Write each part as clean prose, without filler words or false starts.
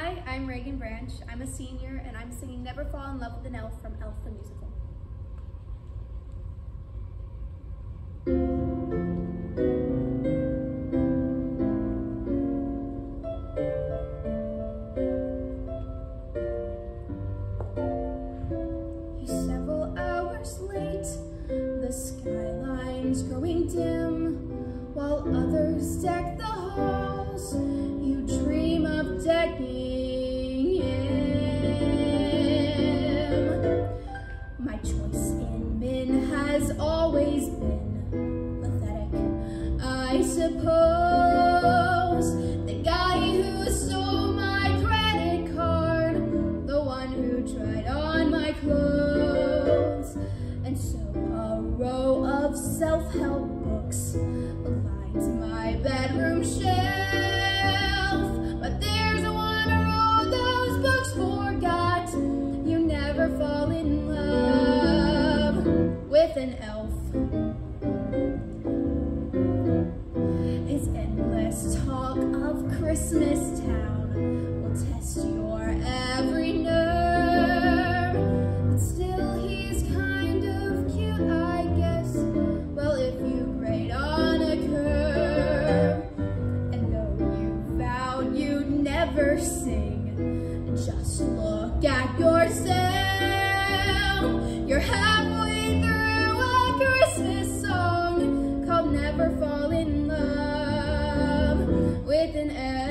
Hi, I'm Reagan Branch. I'm a senior and I'm singing Never Fall in Love with an Elf from Elf the Musical. He's several hours late, the skyline's growing dim, while others deck the halls. You dream of decking him. My choice in Min has always been pathetic, I suppose. The guy who stole my credit card, the one who tried on my clothes, and so a row of self-help books lines my bedroom shelf. But there's one rule those books forgot: you never fall in love with an elf. His endless talk of Christmas Town will test your every nerve, but still he's kind of cute, I guess. Well, if you grade on a curve, and though you vowed you'd never sing, just look at yourself. You're halfway through a Christmas song called Never Fall in Love with an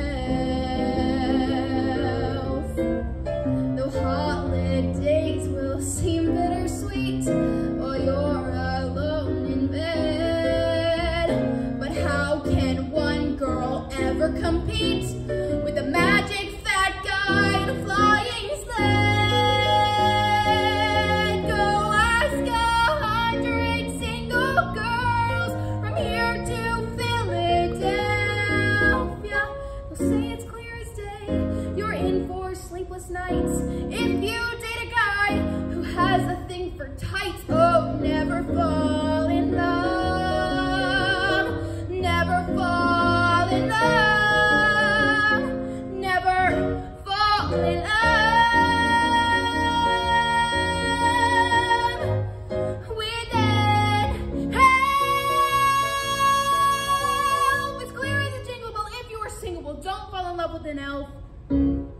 elf. Though holidays will seem bittersweet while you're alone in bed, but how can one girl ever compete with the magic fat guy in a flying sled? Go ask 100 single girls from here to Philadelphia. They'll say it's clear as day you're in for sleepless nights if you date a guy who has a thing for tights. Oh, never fall in love. Never fall in love. Never fall in love with an elf. It's clear as a jingle bell if you are single. Well, don't fall in love with an elf.